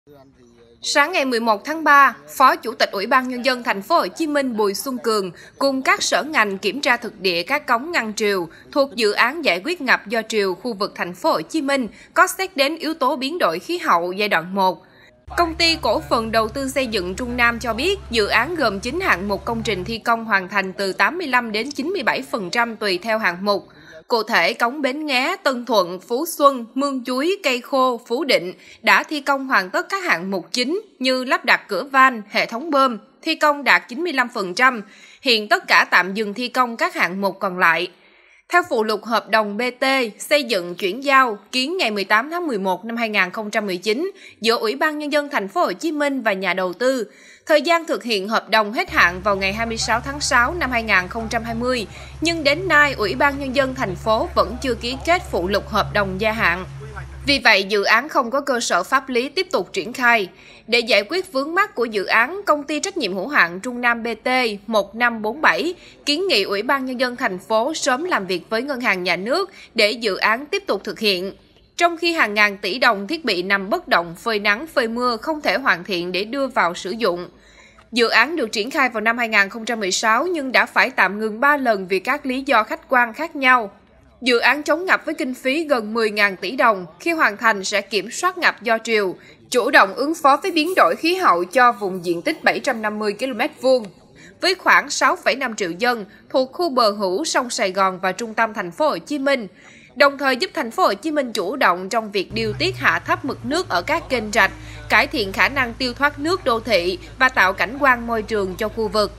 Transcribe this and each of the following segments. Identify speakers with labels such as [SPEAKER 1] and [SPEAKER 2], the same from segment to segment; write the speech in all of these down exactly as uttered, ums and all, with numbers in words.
[SPEAKER 1] Sáng ngày mười một tháng ba, Phó Chủ tịch Ủy ban Nhân dân Thành phố Hồ Chí Minh Bùi Xuân Cường cùng các sở ngành kiểm tra thực địa các cống ngăn triều thuộc dự án giải quyết ngập do triều khu vực Thành phố Hồ Chí Minh có xét đến yếu tố biến đổi khí hậu giai đoạn một. Công ty cổ phần đầu tư xây dựng Trung Nam cho biết dự án gồm chín hạng mục công trình thi công hoàn thành từ tám mươi lăm đến chín mươi bảy phần trăm tùy theo hạng mục. Cụ thể, cống Bến Nghé, Tân Thuận, Phú Xuân, Mương Chuối, Cây Khô, Phú Định đã thi công hoàn tất các hạng mục chính như lắp đặt cửa van, hệ thống bơm, thi công đạt chín mươi lăm phần trăm. Hiện tất cả tạm dừng thi công các hạng mục còn lại. Theo phụ lục hợp đồng bê tê xây dựng chuyển giao ký ngày mười tám tháng mười một năm hai nghìn không trăm mười chín giữa Ủy ban Nhân dân Thành phố Hồ Chí Minh và nhà đầu tư, thời gian thực hiện hợp đồng hết hạn vào ngày hai mươi sáu tháng sáu năm hai nghìn không trăm hai mươi, nhưng đến nay Ủy ban Nhân dân thành phố vẫn chưa ký kết phụ lục hợp đồng gia hạn. Vì vậy, dự án không có cơ sở pháp lý tiếp tục triển khai. Để giải quyết vướng mắc của dự án, công ty trách nhiệm hữu hạn Trung Nam bê tê một năm bốn bảy kiến nghị Ủy ban Nhân dân thành phố sớm làm việc với Ngân hàng Nhà nước để dự án tiếp tục thực hiện. Trong khi hàng ngàn tỷ đồng thiết bị nằm bất động phơi nắng phơi mưa không thể hoàn thiện để đưa vào sử dụng. Dự án được triển khai vào năm hai nghìn không trăm mười sáu nhưng đã phải tạm ngừng ba lần vì các lý do khách quan khác nhau. Dự án chống ngập với kinh phí gần mười nghìn tỷ đồng, khi hoàn thành sẽ kiểm soát ngập do triều, chủ động ứng phó với biến đổi khí hậu cho vùng diện tích bảy trăm năm mươi ki lô mét vuông, với khoảng sáu phẩy năm triệu dân thuộc khu bờ hữu sông Sài Gòn và trung tâm Thành phố Hồ Chí Minh, đồng thời giúp Thành phố Hồ Chí Minh chủ động trong việc điều tiết hạ thấp mực nước ở các kênh rạch, cải thiện khả năng tiêu thoát nước đô thị và tạo cảnh quan môi trường cho khu vực.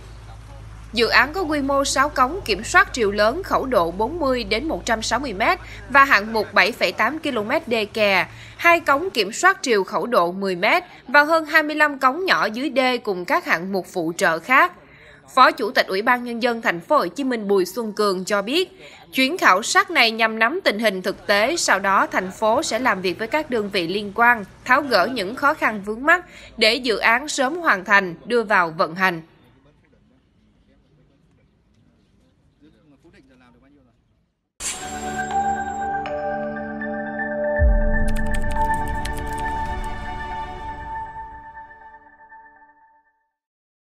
[SPEAKER 1] Dự án có quy mô sáu cống kiểm soát triều lớn khẩu độ bốn mươi đến một trăm sáu mươi mét và hạng mục bảy phẩy tám ki lô mét đê kè, hai cống kiểm soát triều khẩu độ mười mét và hơn hai mươi lăm cống nhỏ dưới đê cùng các hạng mục phụ trợ khác. Phó Chủ tịch Ủy ban Nhân dân Thành phố Hồ Chí Minh Bùi Xuân Cường cho biết, chuyến khảo sát này nhằm nắm tình hình thực tế, sau đó thành phố sẽ làm việc với các đơn vị liên quan, tháo gỡ những khó khăn vướng mắc để dự án sớm hoàn thành, đưa vào vận hành.